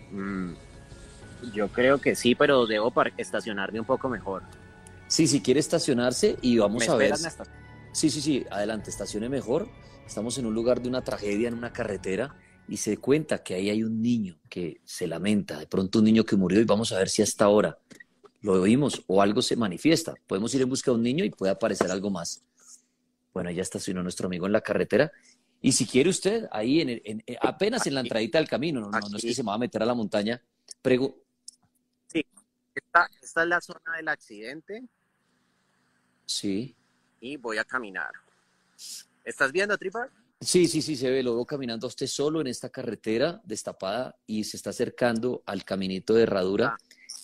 Mm, yo creo que sí, pero debo estacionarme un poco mejor. Sí, si quiere estacionarse y ¿Me vamos a ver. esperas? ¿Me estás? Sí, sí, sí, adelante, estacione mejor. Estamos en un lugar de una tragedia, en una carretera, y se cuenta que ahí hay un niño que se lamenta, de pronto un niño que murió, y vamos a ver si hasta ahora lo oímos o algo se manifiesta. Podemos ir en busca de un niño y puede aparecer algo más. Bueno, ya estacionó nuestro amigo en la carretera. Y si quiere usted, ahí apenas en la Aquí, entradita del camino, no es que aquí, se me va a meter a la montaña, prego. sí. Esta es la zona del accidente Sí, y voy a caminar. ¿Estás viendo, Tripa? sí, sí, sí, se ve, lo veo caminando a usted solo en esta carretera destapada y se está acercando al caminito de herradura. Ah,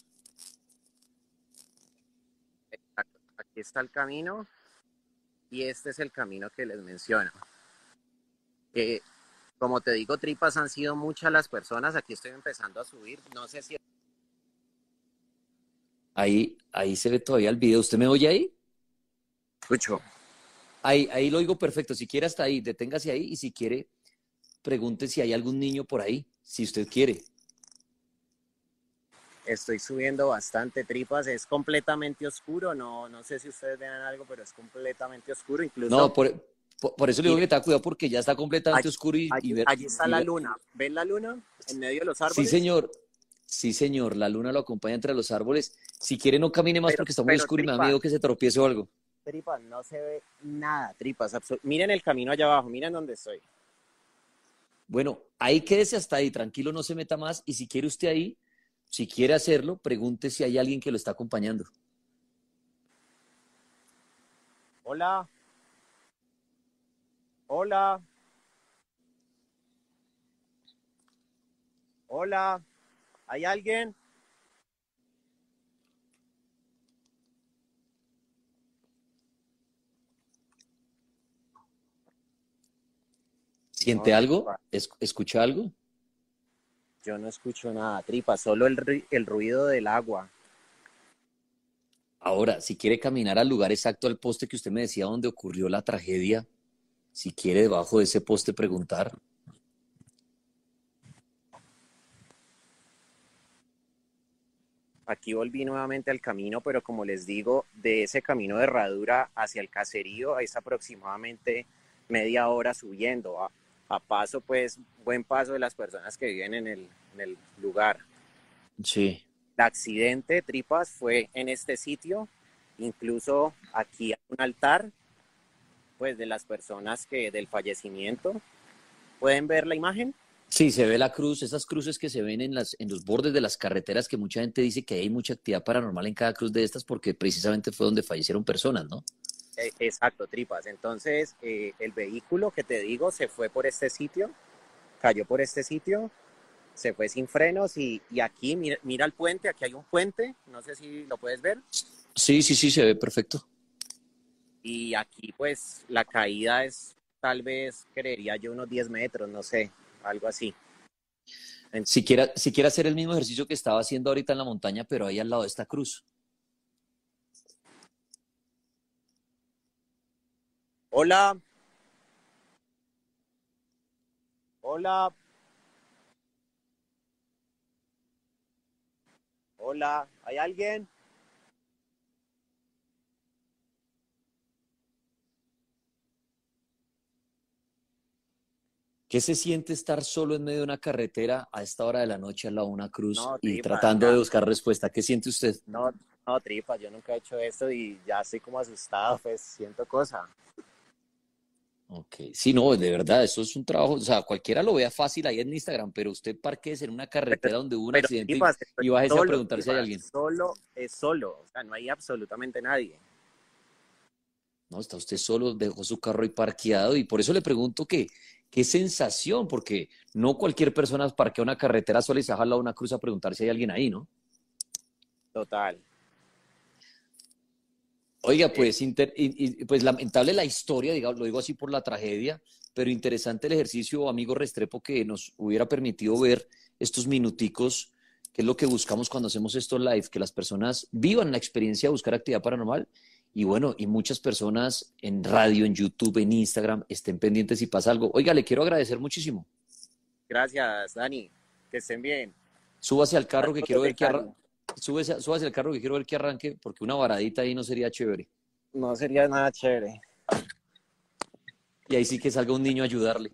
exacto. Aquí está el camino y este es el camino que les menciono. Eh, como te digo, Tripas, han sido muchas las personas. Aquí estoy empezando a subir. No sé si Ahí se ve todavía el video. ¿Usted me oye ahí? escucho. Ahí lo oigo perfecto. Si quiere hasta ahí, deténgase ahí y si quiere, pregunte si hay algún niño por ahí, si usted quiere. Estoy subiendo bastante, Tripas. Es completamente oscuro. No sé si ustedes vean algo, pero es completamente oscuro. No, Incluso, por eso le digo que mire, tenga cuidado porque ya está completamente allí, oscuro allí está la luna. ¿Ven la luna en medio de los Sí, árboles? señor. Sí, señor. La luna lo acompaña entre los árboles. Si quiere, no camine más porque está muy Pero oscuro y me da Tripas, miedo que se tropiece o algo. Tripas, no se ve nada, Tripas. Miren el camino allá abajo, miren dónde estoy. Bueno, ahí quédese hasta ahí, tranquilo, no se meta más. Y si quiere usted ahí, si quiere hacerlo, pregunte si hay alguien que lo está acompañando. Hola, hola, hola, ¿hay alguien? No, ¿Siente algo? Tripas, ¿Escucha algo? yo no escucho nada, Tripas, solo el ruido del agua. Ahora, si quiere caminar al lugar exacto, al poste que usted me decía donde ocurrió la tragedia, si quiere debajo de ese poste preguntar. Aquí volví nuevamente al camino, pero como les digo, de ese camino de herradura hacia el caserío es aproximadamente media hora subiendo, a paso, pues, buen paso de las personas que viven en el lugar. Sí. El accidente, Tripas, fue en este sitio, incluso aquí hay un altar, pues, de las personas que del fallecimiento. ¿Pueden ver la imagen? Sí, se ve la cruz, esas cruces que se ven en los bordes de las carreteras, que mucha gente dice que hay mucha actividad paranormal en cada cruz de estas porque precisamente fue donde fallecieron personas, ¿no? Exacto, Tripas. Entonces, el vehículo que te digo se fue por este sitio, cayó por este sitio, se fue sin frenos y aquí, mira el puente, aquí hay un puente, no sé si lo puedes ver, Sí, sí, sí, se ve perfecto. y aquí pues la caída es tal vez, creería yo, unos 10 metros, no sé, algo así. En- Si quiere hacer el mismo ejercicio que estaba haciendo ahorita en la montaña, pero ahí al lado de esta cruz. Hola, hola, hola, ¿hay alguien? ¿Qué se siente estar solo en medio de una carretera a esta hora de la noche al lado de una cruz No, y Tripas, tratando de ya, buscar respuesta? ¿Qué siente usted? no, no, Tripas, yo nunca he hecho esto y ya estoy como asustado, pues siento cosa. Ok, sí, no, de verdad, eso es un trabajo, o sea, cualquiera lo vea fácil ahí en Instagram, pero usted parquéese en una Pero, carretera donde hubo un pero accidente Tripas, estoy y bájese a solo, preguntar si hay Tripas, alguien. es solo, o sea, no hay absolutamente nadie. No, está usted solo, dejó su carro ahí parqueado y por eso le pregunto qué sensación, porque no cualquier persona parquea una carretera sola y se baja al lado de una cruz a preguntar si hay alguien ahí, ¿no? Total. Oiga, Eh, pues, pues lamentable la historia, digamos, lo digo así por la tragedia, pero interesante el ejercicio, amigo Restrepo, que nos hubiera permitido ver estos minuticos, que es lo que buscamos cuando hacemos estos live, que las personas vivan la experiencia de buscar actividad paranormal y bueno, y muchas personas en radio, en YouTube, en Instagram, estén pendientes si pasa algo. Oiga, le quiero agradecer muchísimo. gracias, Dani. Que estén bien. Súbase al carro que Algo quiero de ver que Cali. súbase al carro que quiero ver que arranque, porque una varadita ahí no sería chévere. No sería nada chévere. Y ahí sí que salga un niño a ayudarle.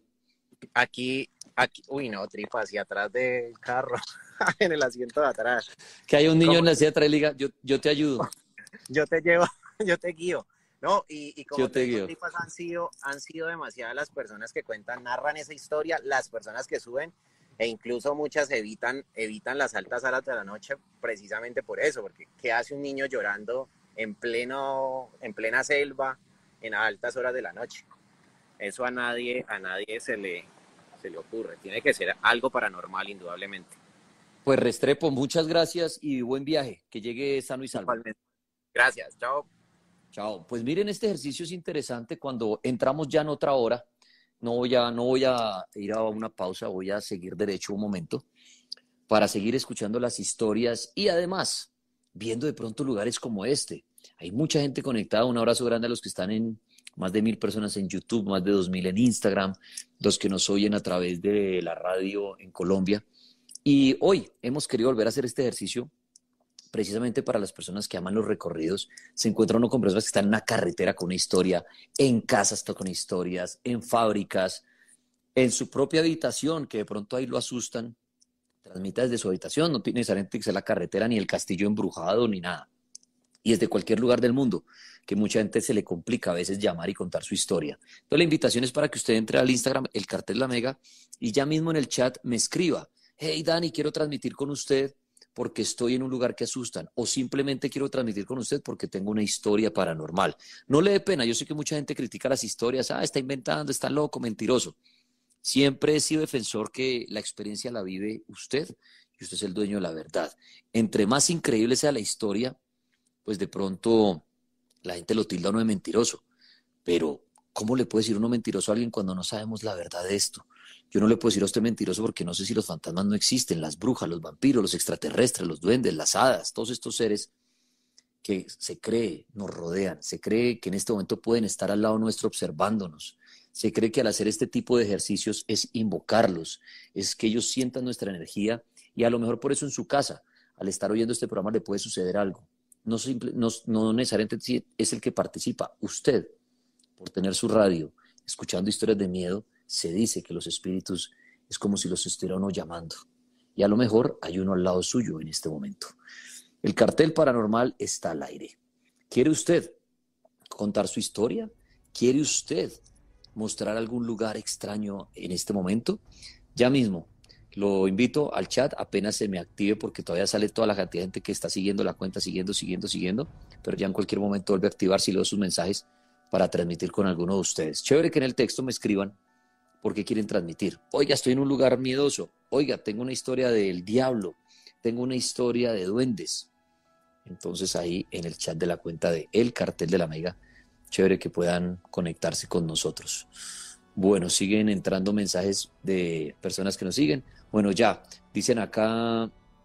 Aquí, uy, no, tripa, hacia atrás del carro, en el asiento de atrás. Que haya un niño Como en la silla atrás y le diga, yo te ayudo, yo te llevo, yo te guío. No, y como yo te te digo, guío. tripas han sido demasiadas las personas que cuentan, narran esa historia, las personas que suben, e incluso muchas evitan las altas horas de la noche precisamente por eso, porque ¿qué hace un niño llorando en plena selva, en altas horas de la noche? Eso a nadie se le ocurre. Tiene que ser algo paranormal, indudablemente. Pues Restrepo, muchas gracias y buen viaje, que llegue sano y salvo. Igualmente. Gracias, chao. Chao. Pues miren, este ejercicio es interesante cuando entramos ya en otra hora. No voy a ir a una pausa, voy a seguir derecho un momento para seguir escuchando las historias y además viendo de pronto lugares como este. Hay mucha gente conectada. Un abrazo grande a los que están en más de 1.000 personas en YouTube, más de 2.000 en Instagram, los que nos oyen a través de la radio en Colombia. Y hoy hemos querido volver a hacer este ejercicio precisamente para las personas que aman los recorridos. Se encuentra uno con personas que están en una carretera con una historia, en casas con historias, en fábricas, en su propia habitación, que de pronto ahí lo asustan. Transmita desde su habitación, no tiene necesariamente que ser la carretera, ni el castillo embrujado, ni nada. Y desde cualquier lugar del mundo, que mucha gente se le complica a veces llamar y contar su historia. Entonces la invitación es para que usted entre al Instagram, el Cartel La Mega, y ya mismo en el chat me escriba: hey Dani, quiero transmitir con usted porque estoy en un lugar que asustan, o simplemente quiero transmitir con usted porque tengo una historia paranormal. No le dé pena, yo sé que mucha gente critica las historias, está inventando, está loco, mentiroso. Siempre he sido defensor que la experiencia la vive usted y usted es el dueño de la verdad. Entre más increíble sea la historia, pues de pronto la gente lo tilda a uno de mentiroso. Pero, ¿cómo le puede decir uno mentiroso a alguien cuando no sabemos la verdad de esto? Yo no le puedo decir a usted mentiroso porque no sé si los fantasmas no existen, las brujas, los vampiros, los extraterrestres, los duendes, las hadas, todos estos seres que se cree nos rodean, se cree que en este momento pueden estar al lado nuestro observándonos, se cree que al hacer este tipo de ejercicios es invocarlos, es que ellos sientan nuestra energía y a lo mejor por eso en su casa, al estar oyendo este programa le puede suceder algo. No necesariamente es el que participa, usted, por tener su radio, escuchando historias de miedo, se dice que los espíritus es como si los estuviera uno llamando. Y a lo mejor hay uno al lado suyo en este momento. El cartel paranormal está al aire. ¿Quiere usted contar su historia? ¿Quiere usted mostrar algún lugar extraño en este momento? Ya mismo lo invito al chat, apenas se me active porque todavía sale toda la cantidad de gente que está siguiendo la cuenta, siguiendo, pero ya en cualquier momento vuelve a activar si leo sus mensajes para transmitir con alguno de ustedes. Chévere que en el texto me escriban por qué quieren transmitir. Oiga, estoy en un lugar miedoso. Oiga, tengo una historia del diablo. Tengo una historia de duendes. Entonces ahí en el chat de la cuenta de El Cartel de la Mega, chévere que puedan conectarse con nosotros. Bueno, siguen entrando mensajes de personas que nos siguen. Bueno, ya, dicen acá,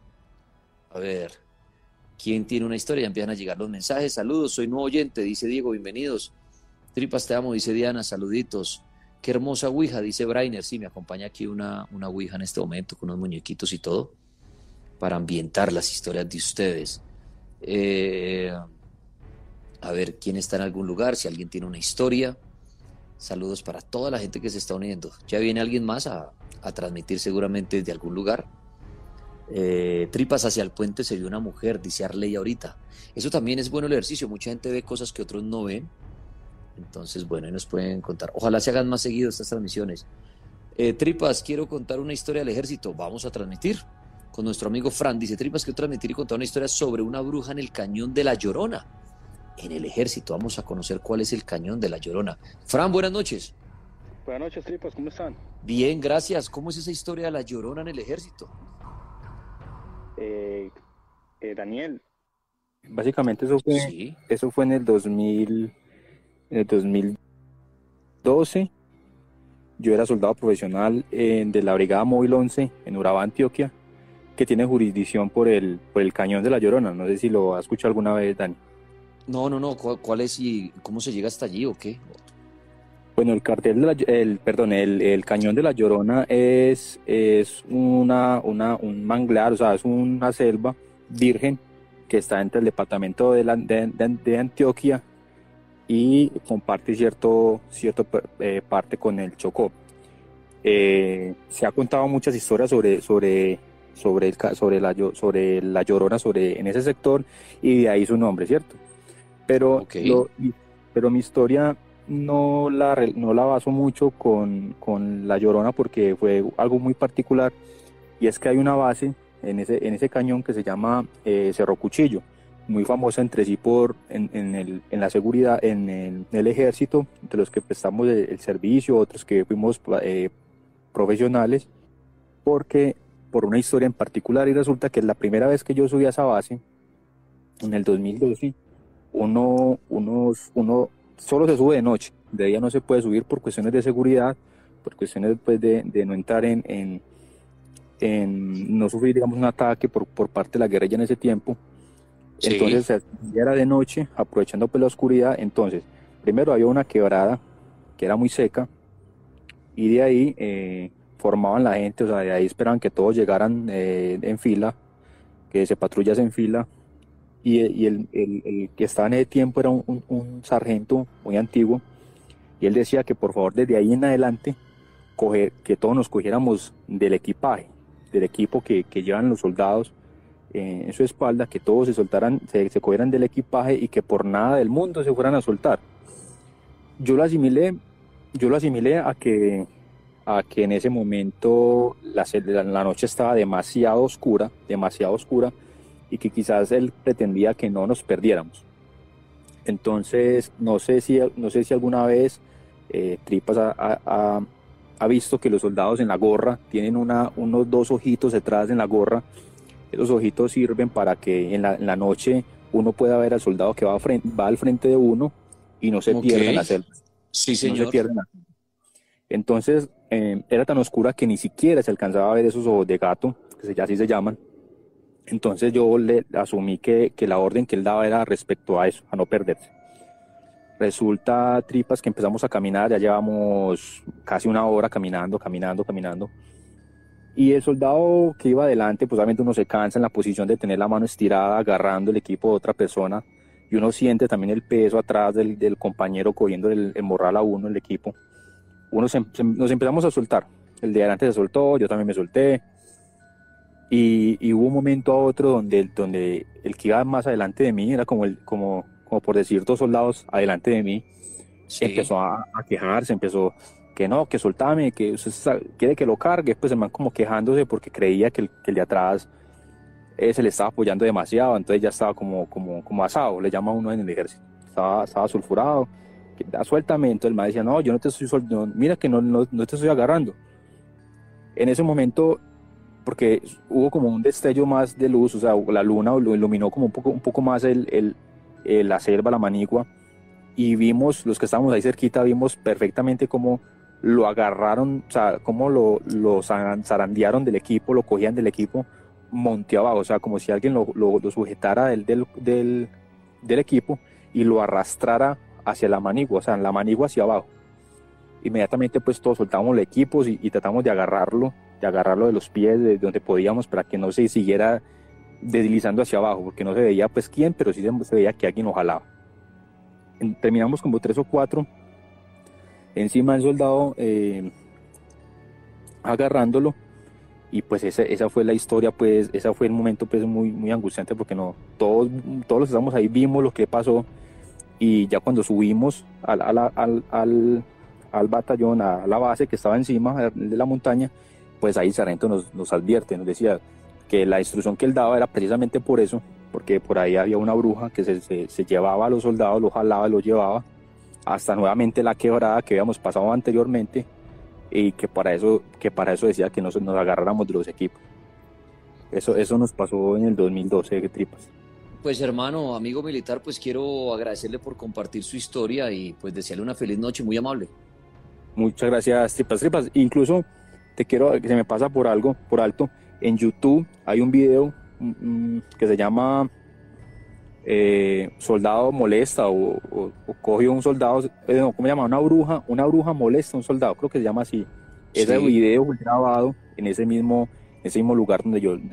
a ver, ¿quién tiene una historia? Ya empiezan a llegar los mensajes. Saludos, soy nuevo oyente, dice Diego, bienvenidos. Tripas te amo, dice Diana, saluditos. Qué hermosa ouija, dice Brainer. Sí, me acompaña aquí una ouija en este momento con unos muñequitos y todo para ambientar las historias de ustedes. A ver, ¿quién está en algún lugar? Si alguien tiene una historia. Saludos para toda la gente que se está uniendo. Ya viene alguien más a transmitir seguramente desde algún lugar. Tripas hacia el puente se vio una mujer, dice Arley ahorita. Eso también es bueno el ejercicio. Mucha gente ve cosas que otros no ven. Entonces, bueno, ahí nos pueden contar. Ojalá se hagan más seguido estas transmisiones. Tripas, quiero contar una historia del ejército. Vamos a transmitir con nuestro amigo Fran. Dice, Tripas, quiero transmitir y contar una historia sobre una bruja en el cañón de La Llorona. En el ejército, vamos a conocer cuál es el cañón de La Llorona. Fran, buenas noches. Buenas noches, Tripas, ¿cómo están? Bien, gracias. ¿Cómo es esa historia de La Llorona en el ejército? Daniel, básicamente eso fue en el 2012. Yo era soldado profesional de la Brigada Móvil 11 en Urabá, Antioquia, que tiene jurisdicción por el Cañón de La Llorona. No sé si lo has escuchado alguna vez, Dani. No. ¿Cuál es y cómo se llega hasta allí o qué? Bueno, el cañón de la Llorona es un manglar, o sea, es una selva virgen que está entre el departamento de Antioquia y comparte parte con el Chocó. Se ha contado muchas historias sobre la Llorona en ese sector, y de ahí su nombre, ¿cierto? Pero, Ok, pero mi historia no la baso mucho con la Llorona, porque fue algo muy particular, y es que hay una base en ese cañón que se llama Cerro Cuchillo, muy famosa entre sí en la seguridad, en el ejército, entre los que prestamos el servicio, otros que fuimos profesionales, porque por una historia en particular. Y resulta que la primera vez que yo subí a esa base, en el 2012, uno solo se sube de noche, de día no se puede subir por cuestiones de seguridad, por cuestiones pues, de no entrar no sufrir, digamos, un ataque por parte de la guerrilla en ese tiempo. sí, Entonces era de noche, aprovechando pues la oscuridad. Entonces primero había una quebrada que era muy seca, y de ahí formaban la gente, o sea, de ahí esperaban que todos llegaran en fila, que se patrullas en fila, y el que estaba en ese tiempo era un sargento muy antiguo, y él decía que por favor desde ahí en adelante que todos nos cogiéramos del equipaje, del equipo que llevan los soldados en su espalda, que todos se cogieran del equipaje y que por nada del mundo se fueran a soltar. Yo lo asimilé, yo lo asimilé a que en ese momento la noche estaba demasiado oscura, y que quizás él pretendía que no nos perdiéramos. Entonces, no sé si alguna vez Tripas ha visto que los soldados en la gorra tienen unos dos ojitos detrás en la gorra. Esos ojitos sirven para que en la noche uno pueda ver al soldado que va al frente de uno y no se ok, pierda en la selva. sí, No se señor. pierda en la selva. Entonces, era tan oscura que ni siquiera se alcanzaba a ver esos ojos de gato, así se llaman. Entonces yo le asumí que la orden que él daba era respecto a eso, a no perderse. Resulta, Tripas, que empezamos a caminar, ya llevamos casi una hora caminando. Y el soldado que iba adelante, pues obviamente uno se cansa en la posición de tener la mano estirada, agarrando el equipo de otra persona, y uno siente también el peso atrás del compañero cogiendo el morral a uno, el equipo. Nos empezamos a soltar. El de adelante se soltó, yo también me solté. Y hubo un momento a otro donde el que iba más adelante de mí, era como por decir 2 soldados adelante de mí, Sí, empezó a quejarse, empezó que no, que soltame, que usted quiere que lo cargue. Pues el man como quejándose porque creía que el de atrás se le estaba apoyando demasiado, entonces ya estaba como asado, le llama a uno en el ejército. Estaba sulfurado, que suéltame. Entonces el man decía, no, yo no te estoy soltando, mira que no te estoy agarrando. En ese momento, porque hubo como un destello más de luz, o sea, la luna lo iluminó como un poco más la selva, la manigua, y vimos, los que estábamos ahí cerquita, vimos perfectamente cómo lo agarraron, o sea, cómo lo zarandearon del equipo, lo cogían del equipo monte abajo, o sea, como si alguien lo sujetara del equipo y lo arrastrara hacia la manigua, o sea, la manigua hacia abajo. Inmediatamente pues todos soltamos los equipos y tratamos de agarrarlo de los pies, de donde podíamos, para que no se siguiera deslizando hacia abajo, porque no se veía pues quién, pero sí se veía que alguien lo jalaba. Terminamos como 3 o 4 encima del soldado, agarrándolo. Y pues esa fue la historia, pues ese fue el momento pues muy angustiante, porque no, todos los que estamos ahí vimos lo que pasó. Y ya cuando subimos al batallón, a la base que estaba encima de la montaña, pues ahí el sargento nos advierte, nos decía que la instrucción que él daba era precisamente por eso, porque por ahí había una bruja que se llevaba a los soldados, los jalaba, los llevaba hasta nuevamente la quebrada que habíamos pasado anteriormente, y que para eso decía que nos agarráramos de los equipos. Eso nos pasó en el 2012, de Tripas. Pues hermano, amigo militar, pues quiero agradecerle por compartir su historia y pues desearle una feliz noche, muy amable. Muchas gracias, Tripas. Incluso que se me pasa por alto, en YouTube hay un video que se llama soldado molesta o coge un soldado, no, ¿cómo se llama? Una bruja molesta a un soldado, creo que se llama así. Ese Sí. video fue grabado en ese mismo lugar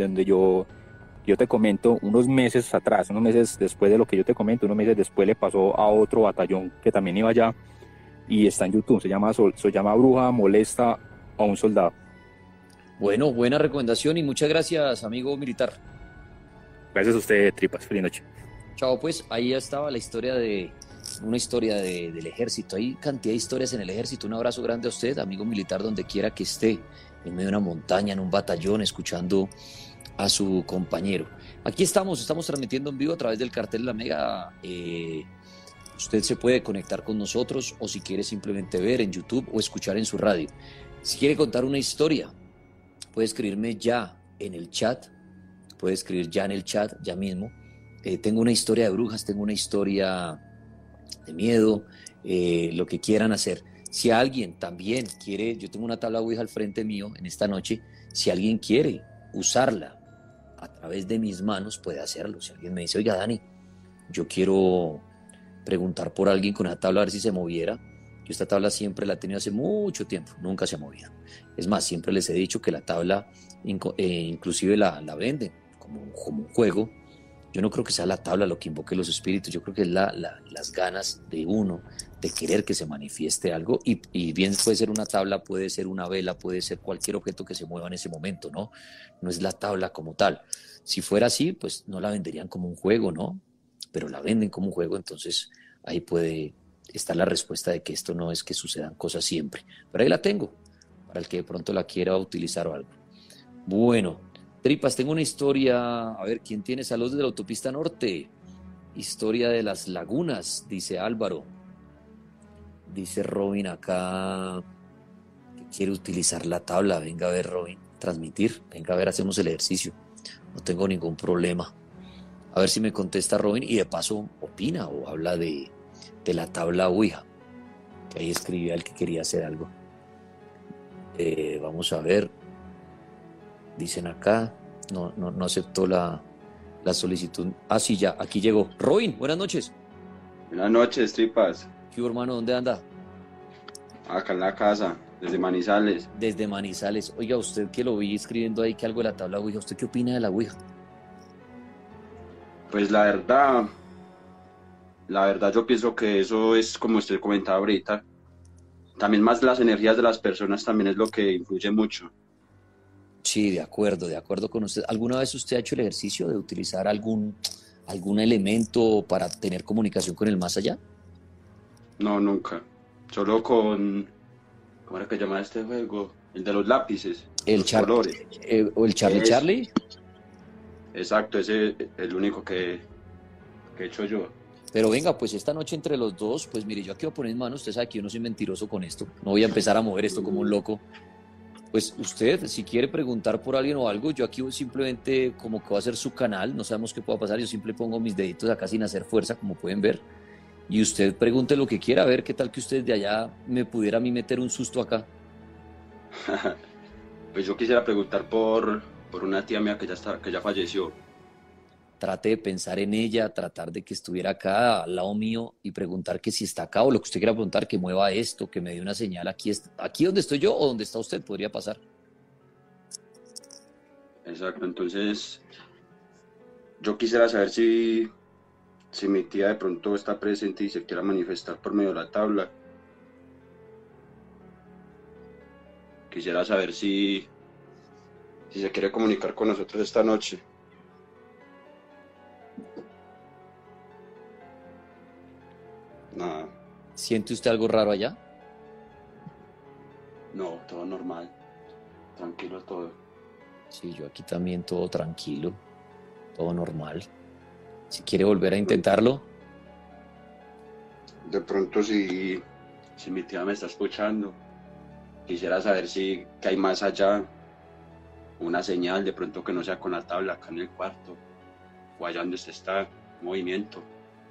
yo te comento, unos meses atrás, unos meses después de lo que yo te comento, unos meses después le pasó a otro batallón que también iba allá y está en YouTube, se llama Bruja molesta a un soldado. Bueno, buena recomendación y muchas gracias, amigo militar. Gracias a usted, Tripas, feliz noche. Chao, pues ahí estaba una historia del ejército. Hay cantidad de historias en el ejército. Un abrazo grande a usted, amigo militar, donde quiera que esté, en medio de una montaña, en un batallón, escuchando a su compañero. Aquí estamos transmitiendo en vivo a través del cartel de la Mega. Usted se puede conectar con nosotros o si quiere simplemente ver en YouTube o escuchar en su radio. Si quiere contar una historia, puede escribirme ya en el chat. Puede escribir ya en el chat, ya mismo. Tengo una historia de brujas, tengo una historia de miedo, lo que quieran hacer. Si alguien también quiere, yo tengo una tabla Ouija al frente mío en esta noche, si alguien quiere usarla a través de mis manos, puede hacerlo. Si alguien me dice, oiga, Dani, yo quiero preguntar por alguien con esa tabla a ver si se moviera. Yo esta tabla siempre la he tenido hace mucho tiempo, nunca se ha movido. Es más, siempre les he dicho que la tabla inclusive la venden como un juego. Yo no creo que sea la tabla lo que invoque los espíritus, yo creo que es las ganas de uno de querer que se manifieste algo y bien puede ser una tabla, puede ser una vela, puede ser cualquier objeto que se mueva en ese momento, ¿no? No es la tabla como tal. Si fuera así, pues no la venderían como un juego, ¿no? Pero la venden como un juego, entonces ahí puede estar la respuesta de que esto no es que sucedan cosas siempre. Pero ahí la tengo, para el que de pronto la quiera utilizar o algo. Bueno, Tripas, tengo una historia, a ver, ¿quién tiene saludos de la autopista norte? Historia de las lagunas, dice Álvaro. Dice Robin acá que quiere utilizar la tabla. Venga a ver, Robin, transmitir. Venga a ver, hacemos el ejercicio. No tengo ningún problema. A ver si me contesta Robin y de paso opina o habla de la tabla Ouija. Que ahí escribía el que quería hacer algo. Vamos a ver. Dicen acá, no aceptó la solicitud. Ah, sí, ya, aquí llegó. Robin, buenas noches. Buenas noches, Tripas. ¿Qué hermano? ¿Dónde anda? Acá en la casa, desde Manizales. Desde Manizales. Oiga, usted que lo vi escribiendo ahí que algo de la tabla Ouija, ¿usted qué opina de la Ouija? Pues la verdad yo pienso que eso es como usted comentaba ahorita. También más las energías de las personas también es lo que influye mucho. Sí, de acuerdo con usted. ¿Alguna vez usted ha hecho el ejercicio de utilizar algún elemento para tener comunicación con el más allá? No, nunca. Solo con... ¿Cómo era que se llama este juego? El de los lápices. Los colores. ¿O el Charlie Charlie? Exacto, ese es el único que he hecho yo. Pero venga, pues esta noche entre los dos, pues mire, yo aquí voy a poner en manos, usted sabe que yo no soy mentiroso con esto, no voy a empezar a mover esto como un loco. Pues usted, si quiere preguntar por alguien o algo, yo aquí simplemente como que va a ser su canal, no sabemos qué pueda pasar, yo siempre pongo mis deditos acá sin hacer fuerza, como pueden ver, y usted pregunte lo que quiera, a ver qué tal que usted de allá me pudiera a mí meter un susto acá. Pues yo quisiera preguntar por una tía mía que ya falleció. Trate de pensar en ella, tratar de que estuviera acá al lado mío y preguntar que si está acá o lo que usted quiera preguntar, que mueva esto, que me dé una señal aquí donde estoy yo o donde está usted, podría pasar. Exacto, entonces yo quisiera saber si mi tía de pronto está presente y se quiera manifestar por medio de la tabla. Quisiera saber si se quiere comunicar con nosotros esta noche. Nada. ¿Siente usted algo raro allá? No, todo normal. Tranquilo todo. Sí, yo aquí también todo tranquilo, todo normal. Si quiere volver a intentarlo. De pronto si mi tía me está escuchando, quisiera saber si que hay más allá, una señal de pronto que no sea con la tabla acá en el cuarto, o allá donde usted está, movimiento.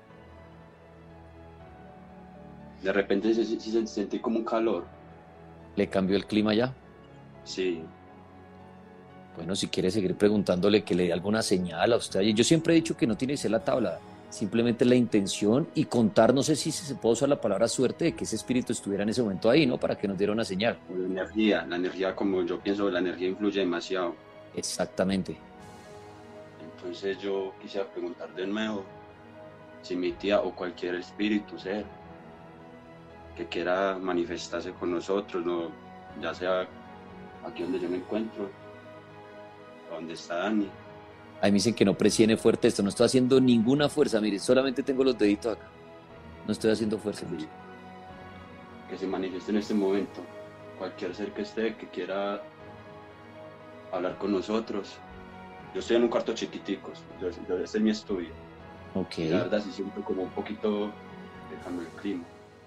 De repente sí sentí como un calor. ¿Le cambió el clima ya? Sí. Bueno, si quiere seguir preguntándole que le dé alguna señal a usted. Yo siempre he dicho que no tiene que ser la tabla. simplemente la intención y contar, no sé si se puede usar la palabra suerte, de que ese espíritu estuviera en ese momento ahí, ¿no? Para que nos diera una señal. La energía, como yo pienso, la energía influye demasiado. Exactamente. Entonces yo quisiera preguntar de nuevo si mi tía o cualquier espíritu, ser, que quiera manifestarse con nosotros, ¿no? Ya sea aquí donde yo me encuentro, donde está Dani. Ahí me dicen que no presione fuerte esto, no estoy haciendo ninguna fuerza, mire, solamente tengo los deditos acá. No estoy haciendo fuerza, mire. Que se manifieste en este momento. Cualquier ser que esté, que quiera hablar con nosotros. Yo estoy en un cuarto chiquitico, este es mi estudio. Ok. Y la verdad sí siento como un poquito de cambio de clima.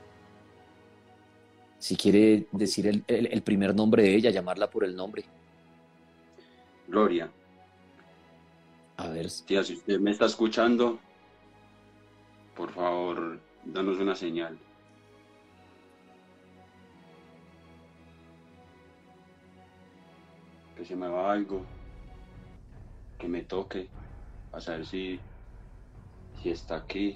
Si quiere decir el primer nombre de ella, llamarla por el nombre. Gloria, A ver, tía, si usted me está escuchando, por favor, danos una señal. Que se me va algo, que me toque, a saber si está aquí.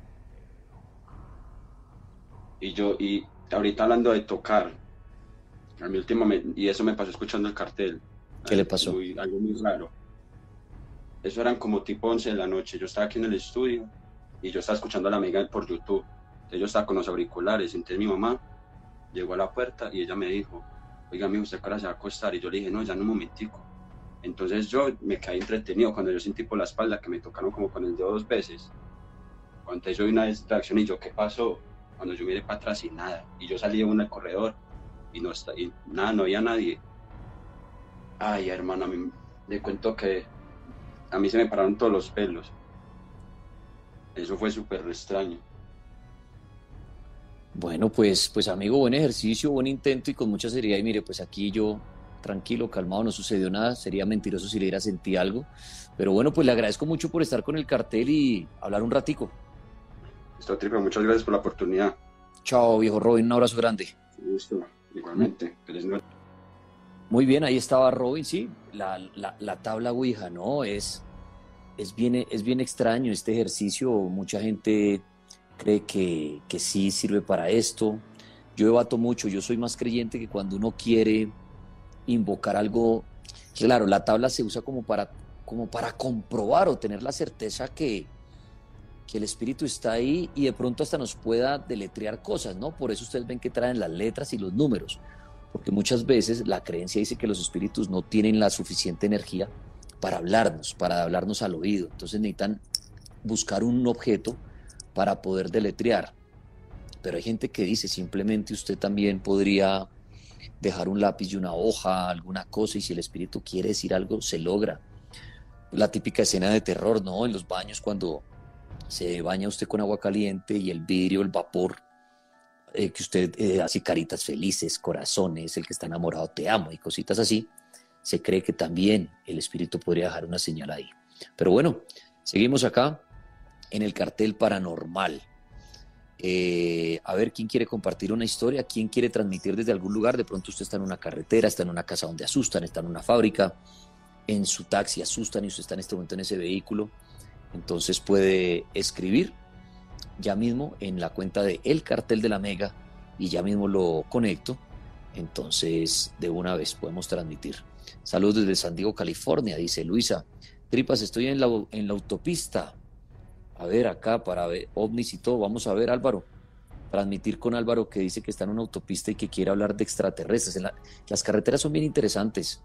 Y ahorita hablando de tocar, a mí y eso me pasó escuchando el cartel. ¿qué le pasó? Algo muy raro. Eso eran como tipo 11 de la noche. Yo estaba aquí en el estudio y yo estaba escuchando a la amiga por YouTube. Entonces yo estaba con los auriculares. Entonces mi mamá llegó a la puerta y ella me dijo, oiga, mijo, ¿usted ahora se va a acostar? Y yo le dije, no, ya en un momentico. Entonces yo me quedé entretenido cuando yo sentí por la espalda que me tocaron como con el dedo 2 veces. Cuando yo vi una distracción y yo, ¿qué pasó? Cuando yo miré para atrás y nada. Y yo salí de un corredor y nada, no había nadie. Ay, hermano, a mí le cuento que a mí se me pararon todos los pelos. Eso fue súper extraño. Bueno, pues amigo, buen ejercicio, buen intento y con mucha seriedad. Y mire, pues aquí yo tranquilo, calmado, no sucedió nada. Sería mentiroso si le diera sentí algo. Pero bueno, pues le agradezco mucho por estar con el cartel y hablar un ratico. Listo, Tripe, muchas gracias por la oportunidad. Chao, viejo Robin, un abrazo grande. Listo, igualmente. Feliz noche. Muy bien, ahí estaba Robin, sí, la tabla Ouija, ¿no? Es bien extraño este ejercicio. Mucha gente cree que sí sirve para esto. Yo debato mucho, yo soy más creyente que cuando uno quiere invocar algo, claro, la tabla se usa como para comprobar o tener la certeza que el espíritu está ahí y de pronto hasta nos pueda deletrear cosas, ¿no? Por eso ustedes ven que traen las letras y los números, porque muchas veces la creencia dice que los espíritus no tienen la suficiente energía para hablarnos al oído, entonces necesitan buscar un objeto para poder deletrear. Pero hay gente que dice, simplemente usted también podría dejar un lápiz y una hoja, alguna cosa, y si el espíritu quiere decir algo, se logra. La típica escena de terror, ¿no? En los baños, cuando se baña usted con agua caliente y el vidrio, el vapor, que usted hace caritas felices, corazones, el que está enamorado, te amo, y cositas así, se cree que también el espíritu podría dejar una señal ahí. Pero bueno, seguimos acá en el cartel paranormal. A ver, ¿quién quiere compartir una historia? ¿Quién quiere transmitir desde algún lugar? De pronto usted está en una carretera, está en una casa donde asustan, está en una fábrica, en su taxi asustan y usted está en este momento en ese vehículo. Entonces puede escribir ya mismo en la cuenta de El Cartel de la Mega y ya mismo lo conecto. Entonces de una vez podemos transmitir. Saludos desde San Diego, California, dice Luisa. Tripas, estoy en la autopista. A ver, acá para ver ovnis y todo. Vamos a ver, Álvaro. Transmitir con Álvaro, que dice que está en una autopista y que quiere hablar de extraterrestres. Las carreteras son bien interesantes.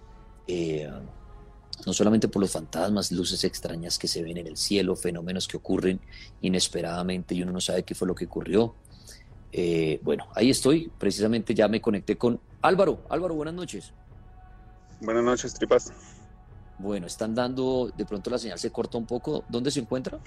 No solamente por los fantasmas, luces extrañas que se ven en el cielo, fenómenos que ocurren inesperadamente y uno no sabe qué fue lo que ocurrió. Bueno, ahí estoy. Precisamente ya me conecté con Álvaro. Álvaro, buenas noches. Buenas noches, Tripas. Bueno, están dando, de pronto la señal se corta un poco. ¿Dónde se encuentra?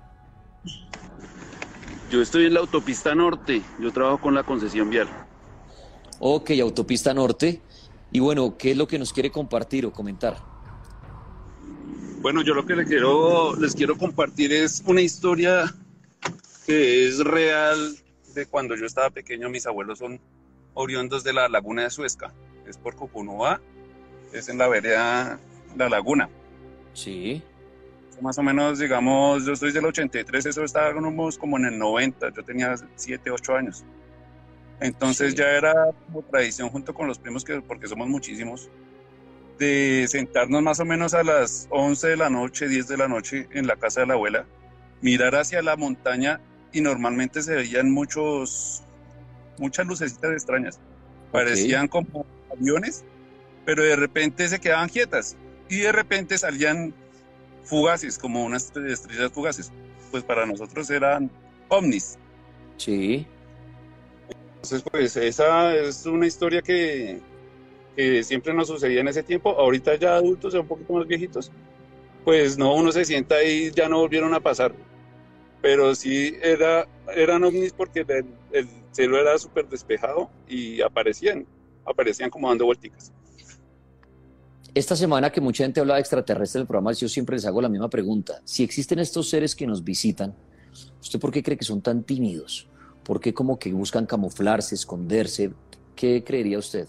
Yo estoy en la autopista norte, yo trabajo con la concesión vial. Ok, autopista norte. Y bueno, ¿qué es lo que nos quiere compartir o comentar? Bueno, yo lo que les quiero compartir es una historia que es real de cuando yo estaba pequeño. Mis abuelos son oriundos de la laguna de Suezca, es por Cucunuá, es en la vereda La Laguna. Sí. más o menos, digamos, yo soy del 83, eso estábamos como en el 90, yo tenía 7, 8 años. Entonces Sí. ya era como tradición junto con los primos, porque somos muchísimos, de sentarnos más o menos a las 11 de la noche, 10 de la noche en la casa de la abuela, mirar hacia la montaña y normalmente se veían muchas lucecitas extrañas. Parecían como aviones, pero de repente se quedaban quietas y de repente salían fugaces, como unas estrellas fugaces. Pues para nosotros eran ovnis. Sí. Entonces, pues esa es una historia que siempre nos sucedía en ese tiempo. Ahorita ya adultos, ya un poquito más viejitos, pues no, uno se sienta ahí, ya no volvieron a pasar. Pero sí eran ovnis porque el cielo era súper despejado y aparecían como dando vuelticas. Esta semana que mucha gente habla de extraterrestres en el programa, yo siempre les hago la misma pregunta. Si existen estos seres que nos visitan, ¿usted por qué cree que son tan tímidos? ¿Por qué como que buscan camuflarse, esconderse? ¿Qué creería usted?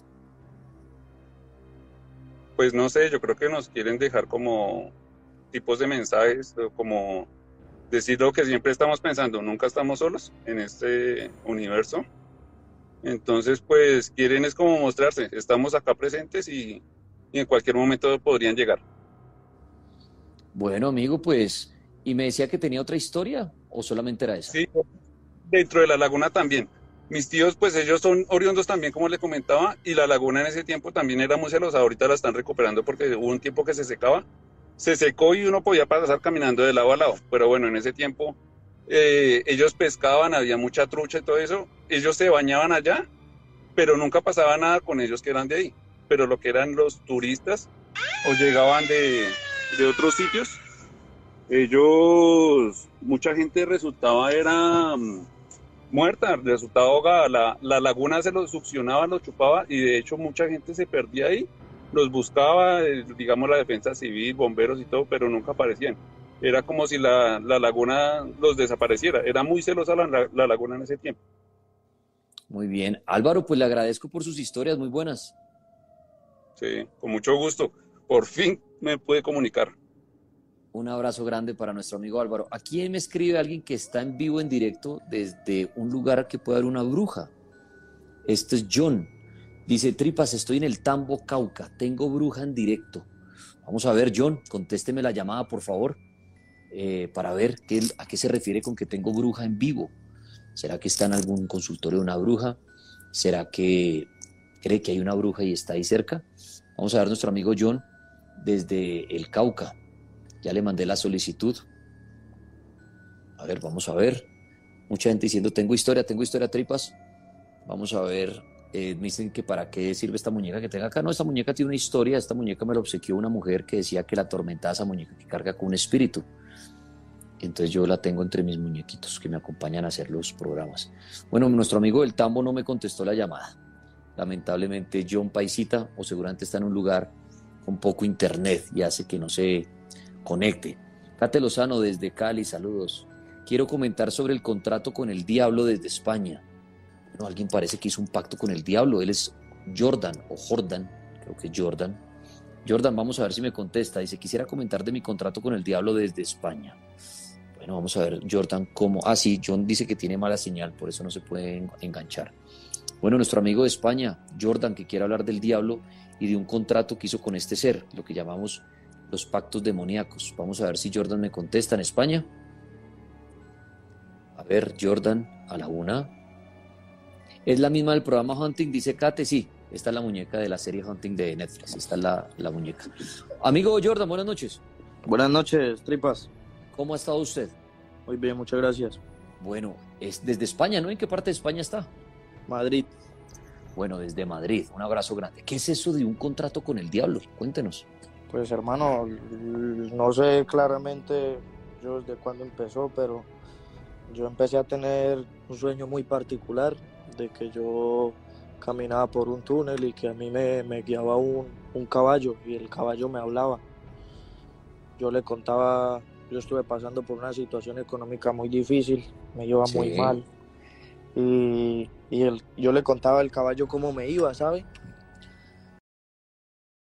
Pues no sé, yo creo que nos quieren dejar como tipos de mensajes, o como decir lo que siempre estamos pensando, nunca estamos solos en este universo. Entonces, pues quieren es como mostrarse, estamos acá presentes y en cualquier momento podrían llegar. Bueno, amigo, pues, ¿y me decía que tenía otra historia o solamente era esa? Sí, dentro de la laguna también. Mis tíos, pues ellos son oriundos también, como le comentaba, y la laguna en ese tiempo también era muy celosa. Ahorita la están recuperando porque hubo un tiempo que se secaba. Se secó y uno podía pasar caminando de lado a lado. Pero bueno, en ese tiempo ellos pescaban, había mucha trucha y todo eso. Ellos se bañaban allá, pero nunca pasaba nada con ellos que eran de ahí. Pero lo que eran los turistas o llegaban de otros sitios, ellos, mucha gente resultaba era muerta, resultaba ahogada. La laguna se los succionaba, los chupaba y de hecho mucha gente se perdía ahí. Los buscaba, digamos, la defensa civil, bomberos y todo, pero nunca aparecían. Era como si la laguna los desapareciera. Era muy celosa la laguna en ese tiempo. Muy bien. Álvaro, pues le agradezco por sus historias muy buenas. Sí, con mucho gusto. Por fin me pude comunicar. Un abrazo grande para nuestro amigo Álvaro. Aquí me escribe alguien que está en vivo, en directo, desde un lugar que puede haber una bruja. Este es John. Dice, Tripas, estoy en el Tambo, Cauca. Tengo bruja en directo. Vamos a ver, John, contésteme la llamada, por favor, para ver a qué se refiere con que tengo bruja en vivo. ¿Será que está en algún consultorio de una bruja? ¿Será que cree que hay una bruja y está ahí cerca? Vamos a ver a nuestro amigo John desde el Cauca. Ya le mandé la solicitud. A ver, vamos a ver. Mucha gente diciendo, tengo historia, Tripas. Vamos a ver. Me dicen que para qué sirve esta muñeca que tengo acá. No, esta muñeca tiene una historia. Esta muñeca me la obsequió una mujer que decía que la atormentaba esa muñeca que carga con un espíritu. Entonces yo la tengo entre mis muñequitos que me acompañan a hacer los programas. Bueno, nuestro amigo del Tambo no me contestó la llamada. Lamentablemente John Paisita, o seguramente está en un lugar con poco internet y hace que no se conecte. Cate Lozano desde Cali, saludos. Quiero comentar sobre el contrato con el diablo desde España. Bueno, alguien parece que hizo un pacto con el diablo. Él es Jordan, o Jordan, creo que Jordan. Jordan, vamos a ver si me contesta. Dice, quisiera comentar de mi contrato con el diablo desde España. Bueno, vamos a ver, Jordan, cómo... Ah, sí, John dice que tiene mala señal, por eso no se puede enganchar. Bueno, nuestro amigo de España, Jordan, que quiere hablar del diablo y de un contrato que hizo con este ser, lo que llamamos los pactos demoníacos. Vamos a ver si Jordan me contesta en España. A ver, Jordan, a la una. ¿Es la misma del programa Hunting? Dice Kate, sí. Esta es la muñeca de la serie Hunting de Netflix. Esta es la muñeca. Amigo Jordan, buenas noches. Buenas noches, Tripas. ¿Cómo ha estado usted? Muy bien, muchas gracias. Bueno, es desde España, ¿no? ¿En qué parte de España está? Madrid. Bueno, desde Madrid. Un abrazo grande. ¿Qué es eso de un contrato con el diablo? Cuéntenos. Pues hermano, no sé claramente yo desde cuándo empezó, pero yo empecé a tener un sueño muy particular de que yo caminaba por un túnel y que a mí me guiaba un caballo y el caballo me hablaba. Yo le contaba, yo estuve pasando por una situación económica muy difícil, me iba muy mal y yo le contaba al caballo cómo me iba, ¿sabe?